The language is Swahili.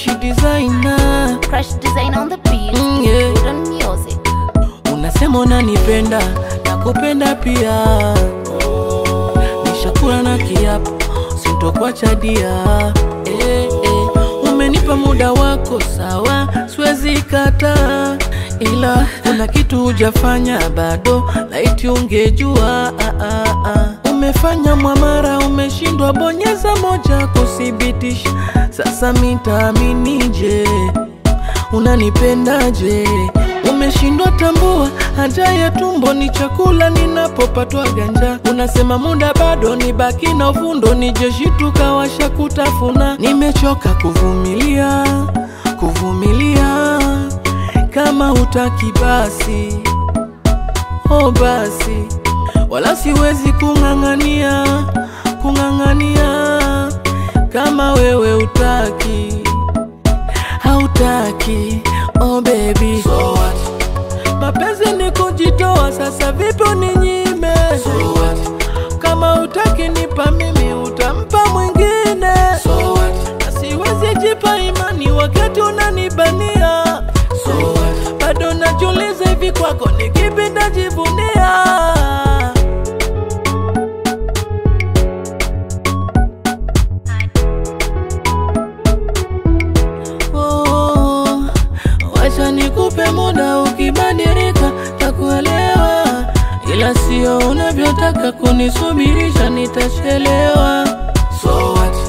Crush designer, Crush design on the beat. yeah. Good on music. Unasema unanipenda, nakupenda pia. Nishakula na kiapo, sintokuacha dia. Umenipa muda wako sawa, siwezi kataa. Ila kuna kitu hujafanya bado, laiti ungejua. Umefanya mwamara, umeshindwa bonyeza moja kuthibitisha. Sasa nitaaminije? Unanipendaje? Umeshindwa tambua, haja ya tumbo ni chakula ninapopatwa ganja. Unasema muda bado, nibaki na uvundo, nijeshituka washa kutafuna. Nimechoka kuvumilia, kuvumilia. Kama hutaki basi, oh basi. Wala siwezi kung'ang'ania, kung'ang'ania. Kama wewe hutaki, hautaki, oh baby. So what? Mapenzi ni kujitoa, sasa vipi uninyime? So what? Kama hutaki nipa mimi, utampa mwingine. So what? Na siwezi jipa imani wakati unanibania. So what? Bado najiuliza hivi kwako ni kipi nitajivunia? Wacha nikupe muda, ukibadilika takuelewa. Ila sio unavyotaka kunisubirisha, nitachelewa. So what?